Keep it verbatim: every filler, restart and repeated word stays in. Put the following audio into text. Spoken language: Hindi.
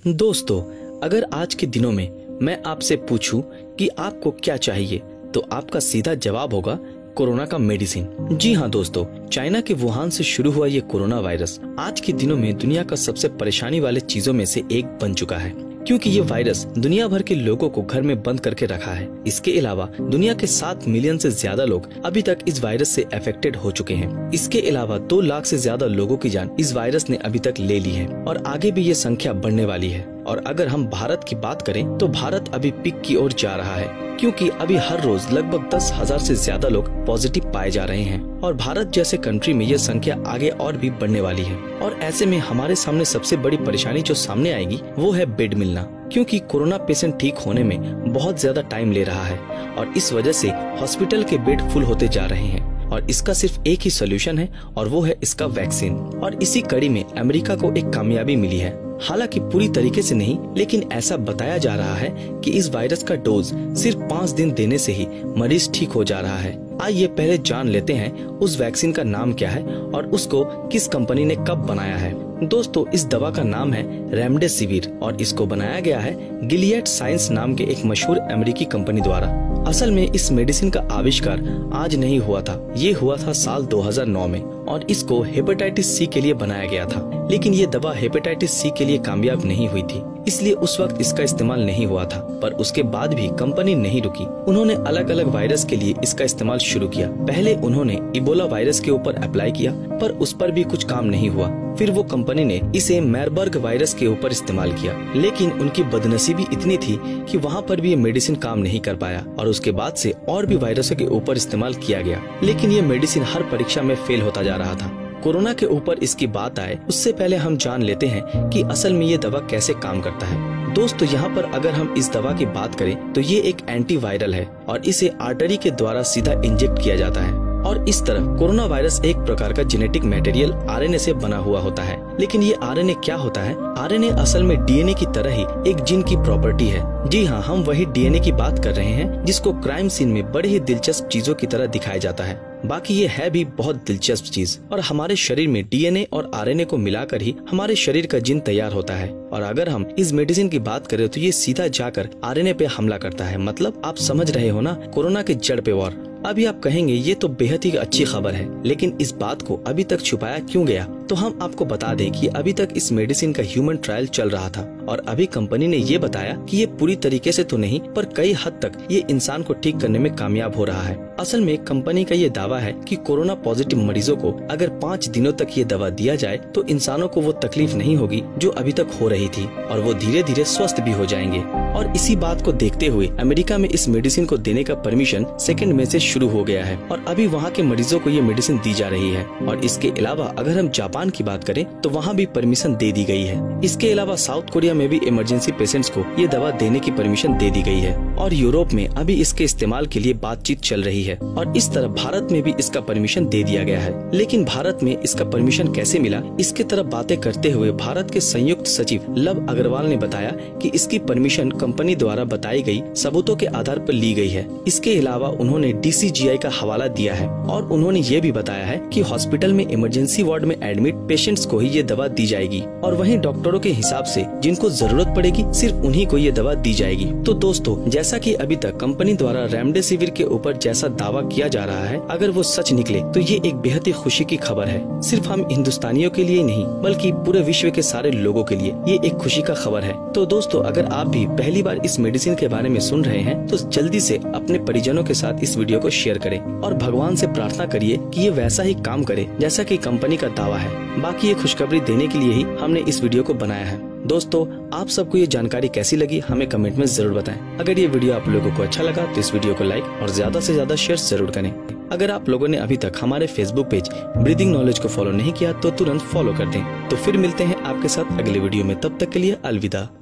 दोस्तों, अगर आज के दिनों में मैं आपसे पूछूं कि आपको क्या चाहिए, तो आपका सीधा जवाब होगा कोरोना का मेडिसिन। जी हाँ दोस्तों, चाइना के वुहान से शुरू हुआ ये कोरोना वायरस आज के दिनों में दुनिया का सबसे परेशानी वाले चीजों में से एक बन चुका है, क्योंकि ये वायरस दुनिया भर के लोगों को घर में बंद करके रखा है। इसके अलावा दुनिया के सात मिलियन से ज्यादा लोग अभी तक इस वायरस से अफेक्टेड हो चुके हैं। इसके अलावा दो लाख से ज्यादा लोगों की जान इस वायरस ने अभी तक ले ली है और आगे भी ये संख्या बढ़ने वाली है। और अगर हम भारत की बात करें तो भारत अभी पीक की ओर जा रहा है, क्योंकि अभी हर रोज लगभग दस हजार से ज्यादा लोग पॉजिटिव पाए जा रहे हैं और भारत जैसे कंट्री में यह संख्या आगे और भी बढ़ने वाली है। और ऐसे में हमारे सामने सबसे बड़ी परेशानी जो सामने आएगी वो है बेड मिलना, क्योंकि कोरोना पेशेंट ठीक होने में बहुत ज्यादा टाइम ले रहा है और इस वजह से हॉस्पिटल के बेड फुल होते जा रहे हैं। और इसका सिर्फ एक ही सोल्यूशन है और वो है इसका वैक्सीन। और इसी कड़ी में अमेरिका को एक कामयाबी मिली है, हालांकि पूरी तरीके से नहीं, लेकिन ऐसा बताया जा रहा है कि इस वायरस का डोज सिर्फ पाँच दिन देने से ही मरीज ठीक हो जा रहा है। आइए पहले जान लेते हैं उस वैक्सीन का नाम क्या है और उसको किस कंपनी ने कब बनाया है। दोस्तों, इस दवा का नाम है रेमडेसिविर और इसको बनाया गया है गिलियड साइंस नाम के एक मशहूर अमेरिकी कंपनी द्वारा। असल में इस मेडिसिन का आविष्कार आज नहीं हुआ था, ये हुआ था साल दो हज़ार नौ में और इसको हेपेटाइटिस सी के लिए बनाया गया था। लेकिन ये दवा हेपेटाइटिस सी के लिए कामयाब नहीं हुई थी, इसलिए उस वक्त इसका इस्तेमाल नहीं हुआ था। पर उसके बाद भी कंपनी नहीं रुकी, उन्होंने अलग अलग वायरस के लिए इसका इस्तेमाल शुरू किया। पहले उन्होंने इबोला वायरस के ऊपर अप्लाई किया, पर उस पर भी कुछ काम नहीं हुआ। फिर वो कंपनी ने इसे मैरबर्ग वायरस के ऊपर इस्तेमाल किया, लेकिन उनकी बदनसीबी इतनी थी कि वहाँ पर भी ये मेडिसिन काम नहीं कर पाया और उसके बाद से और भी वायरसों के ऊपर इस्तेमाल किया गया, लेकिन ये मेडिसिन हर परीक्षा में फेल होता जा रहा था। कोरोना के ऊपर इसकी बात आए उससे पहले हम जान लेते हैं कि असल में ये दवा कैसे काम करता है। दोस्तों, यहाँ पर अगर हम इस दवा की बात करें तो ये एक एंटीवायरल है और इसे आर्टरी के द्वारा सीधा इंजेक्ट किया जाता है। और इस तरह कोरोना वायरस एक प्रकार का जेनेटिक मटेरियल आरएनए से बना हुआ होता है। लेकिन ये आरएनए क्या होता है? आरएनए असल में डीएनए की तरह ही एक जीन की प्रॉपर्टी है। जी हाँ, हम वही डीएनए की बात कर रहे हैं जिसको क्राइम सीन में बड़ी ही दिलचस्प चीजों की तरह दिखाया जाता है। बाकी ये है भी बहुत दिलचस्प चीज। और हमारे शरीर में डीएनए और आरएनए को मिलाकर ही हमारे शरीर का जीन तैयार होता है। और अगर हम इस मेडिसिन की बात करें तो ये सीधा जाकर आरएनए पे हमला करता है। मतलब आप समझ रहे हो ना, कोरोना के जड़ पे वार। अभी आप कहेंगे ये तो बेहद ही अच्छी खबर है, लेकिन इस बात को अभी तक छुपाया क्यों गया? तो हम आपको बता दें कि अभी तक इस मेडिसिन का ह्यूमन ट्रायल चल रहा था और अभी कंपनी ने ये बताया कि ये पूरी तरीके से तो नहीं, पर कई हद तक ये इंसान को ठीक करने में कामयाब हो रहा है। असल में कंपनी का ये दावा है कि कोरोना पॉजिटिव मरीजों को अगर पाँच दिनों तक ये दवा दिया जाए तो इंसानों को वो तकलीफ नहीं होगी जो अभी तक हो रही थी और वो धीरे धीरे स्वस्थ भी हो जाएंगे। और इसी बात को देखते हुए अमेरिका में इस मेडिसिन को देने का परमिशन सेकेंड में से शुरू हो गया है और अभी वहाँ के मरीजों को ये मेडिसिन दी जा रही है। और इसके अलावा अगर हम जापान की बात करें तो वहाँ भी परमिशन दे दी गई है। इसके अलावा साउथ कोरिया में भी इमरजेंसी पेशेंट्स को ये दवा देने की परमिशन दे दी गई है और यूरोप में अभी इसके इस्तेमाल के लिए बातचीत चल रही है। और इस तरह भारत में भी इसका परमिशन दे दिया गया है। लेकिन भारत में इसका परमिशन कैसे मिला, इसके तरफ बातें करते हुए भारत के संयुक्त सचिव लव अग्रवाल ने बताया कि इसकी परमिशन कंपनी द्वारा बताई गई सबूतों के आधार पर ली गई है। इसके अलावा उन्होंने डीसीजीआई का हवाला दिया है और उन्होंने ये भी बताया है कि हॉस्पिटल में इमरजेंसी वार्ड में एडमिट पेशेंट्स को ही ये दवा दी जाएगी और वहीं डॉक्टरों के हिसाब से जिनको जरूरत पड़ेगी सिर्फ उन्हीं को ये दवा दी जाएगी। तो दोस्तों, जैसा कि अभी तक कंपनी द्वारा रेमडेसिविर के ऊपर जैसा दावा किया जा रहा है, अगर वो सच निकले तो ये एक बेहद ही खुशी की खबर है। सिर्फ हम हिंदुस्तानियों के लिए नहीं बल्कि पूरे विश्व के सारे लोगों के लिए ये एक खुशी का खबर है। तो दोस्तों, अगर आप भी पहली बार इस मेडिसिन के बारे में सुन रहे हैं तो जल्दी से अपने परिजनों के साथ इस वीडियो को शेयर करें और भगवान से प्रार्थना करिए कि ये वैसा ही काम करे जैसा कि कंपनी का दावा है। बाकी ये खुशखबरी देने के लिए ही हमने इस वीडियो को बनाया है। दोस्तों, आप सबको ये जानकारी कैसी लगी हमें कमेंट में जरूर बताएं। अगर ये वीडियो आप लोगों को अच्छा लगा तो इस वीडियो को लाइक और ज्यादा से ज्यादा शेयर जरूर करें। अगर आप लोगों ने अभी तक हमारे फेसबुक पेज ब्रीदिंग नॉलेज को फॉलो नहीं किया तो तुरंत फॉलो कर दें। तो फिर मिलते हैं आपके साथ अगले वीडियो में, तब तक के लिए अलविदा।